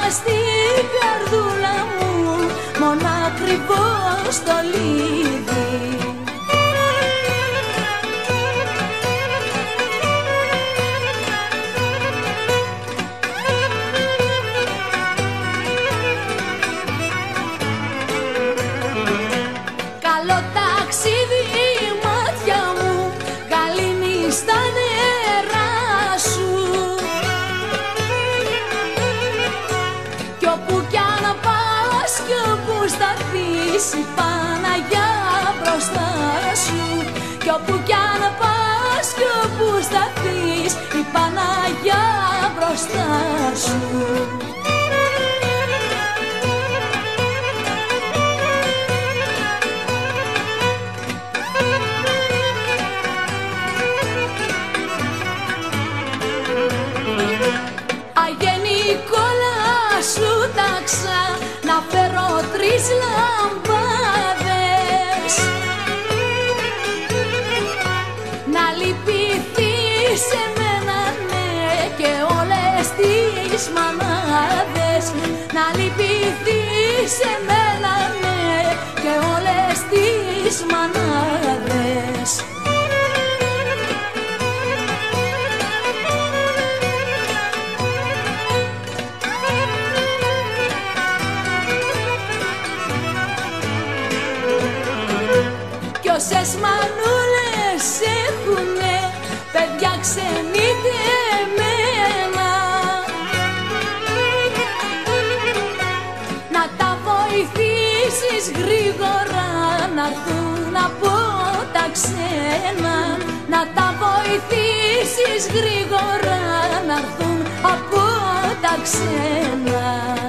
στην καρδούλα μου μόνο ακριβώς το λίδι. Καλό ταξίδι μάτια μου, καλή νύχτα στα νερά σου. Κι όπου κι αν πας κι όπου σταθείς η Παναγιά μπροστά σου. Κι όπου κι αν πας κι όπου σταθείς η Παναγιά μπροστά σου. Αγενικόλα σου τάξα να φέρω 3 λαμπάδες, να λυπηθείς σε μένα ναι και όλες τις μανάδες. Να λυπηθείς σε μένα ναι και όλες τις μανάδες. Όσες μανούλες έχουνε παιδιά ξενιτεμένα, να τα βοηθήσεις γρήγορα να'ρθούν από τα ξένα. Να τα βοηθήσεις γρήγορα να'ρθούν από τα ξένα.